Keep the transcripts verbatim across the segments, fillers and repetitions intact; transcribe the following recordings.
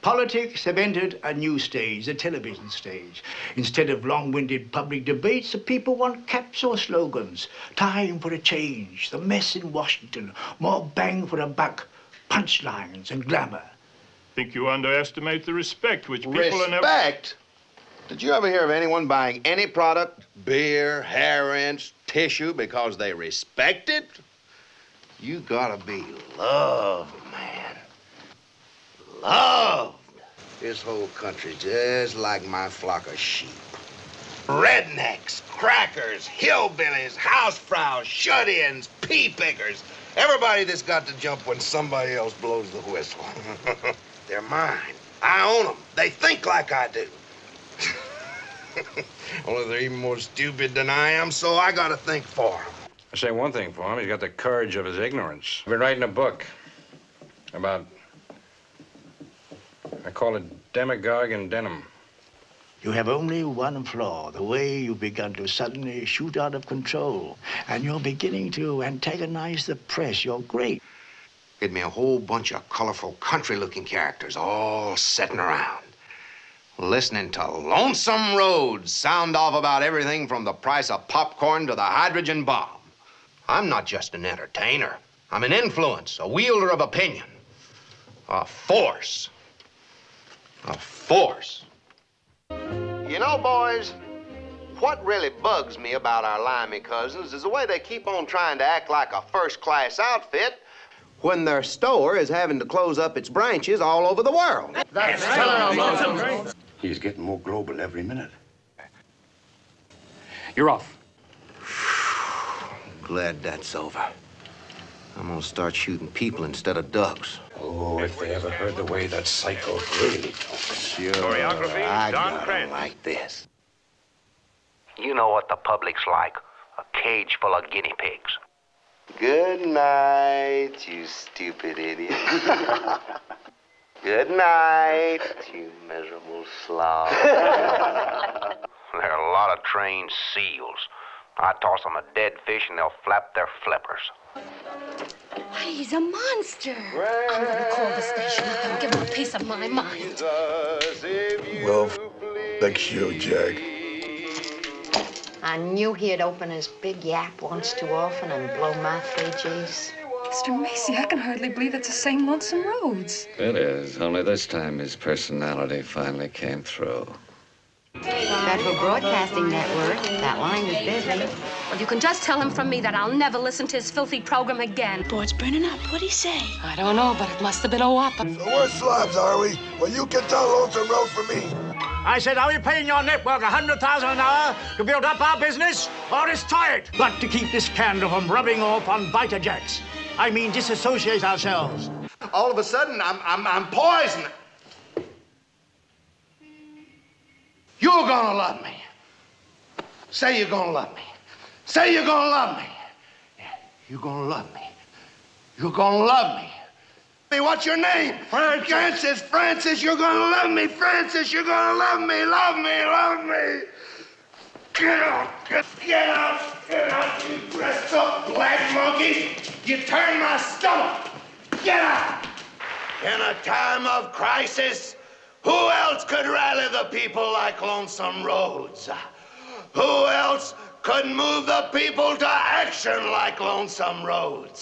Politics have entered a new stage, the television stage. Instead of long-winded public debates, the people want caps or slogans. Time for a change, the mess in Washington, more bang for a buck, punchlines and glamour. I think you underestimate the respect which people are never... Respect? Did you ever hear of anyone buying any product, beer, hair rinse, tissue, because they respect it? You gotta be loved, man. Loved. This whole country's just like my flock of sheep. Rednecks, crackers, hillbillies, housefrows, shut-ins, pea pickers. Everybody that's got to jump when somebody else blows the whistle. They're mine. I own them. They think like I do. Only they're even more stupid than I am, so I gotta think for them. I say one thing for him. He's got the courage of his ignorance. I've been writing a book about, I call it Demagogue in Denim. You have only one flaw, the way you've begun to suddenly shoot out of control. And you're beginning to antagonize the press. You're great. Get me a whole bunch of colorful country-looking characters all sitting around, listening to Lonesome Roads sound off about everything from the price of popcorn to the hydrogen bomb. I'm not just an entertainer. I'm an influence, a wielder of opinion, a force. A force. You know, boys, what really bugs me about our limey cousins is the way they keep on trying to act like a first-class outfit when their store is having to close up its branches all over the world. That's right. He's getting more global every minute. You're off. Glad that's over. I'm gonna start shooting people instead of ducks. Oh, if they ever heard the way that psycho really talks. Sure, Choreography, I Don got 'em Krantz. like this. You know what the public's like, a cage full of guinea pigs. Good night, you stupid idiot. Good night, you miserable slob. There are a lot of trained seals. I toss them a dead fish and they'll flap their flippers. He's a monster. I'm gonna call the station up and give him a piece of my mind. Well, thanks you, Jack. I knew he'd open his big yap once too often and blow my three G's. Mister Macy, I can hardly believe it's the same Lonesome Roads. It is, only this time his personality finally came through. Federal Broadcasting Network. That line is busy. Well, you can just tell him from me that I'll never listen to his filthy program again. Board's burning up. What'd he say? I don't know, but it must have been a whopper. So we're slobs, are we? Well, you can tell Lonesome Road for me. I said, are we paying your network a hundred thousand an hour to build up our business, or destroy it? But to keep this candle from rubbing off on biter jacks. I mean, disassociate ourselves. All of a sudden, I'm, I'm, I'm poisoned. You're gonna love me. Say you're gonna love me. Say you're gonna love me. Yeah, you're gonna love me. You're gonna love me. Hey, what's your name? Francis. Francis, Francis, you're gonna love me. Francis, you're gonna love me. Love me, love me. Get out, get, get out, get out, you dressed up black monkey. You turn my stomach. Get out. In a time of crisis, who else could rally the people like Lonesome Roads? Who else could move the people to action like Lonesome Roads?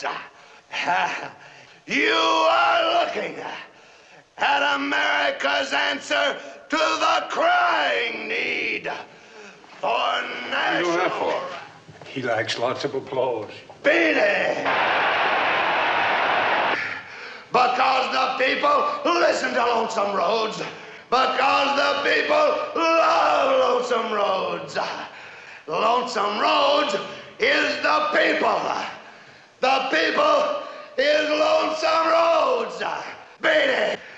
You are looking at America's answer to the crying need for national... What do that for? He likes lots of applause. Beat it! Because the people listen to Lonesome Roads. Because the people love Lonesome Roads. Lonesome Roads is the people. The people is Lonesome Roads. Beat it!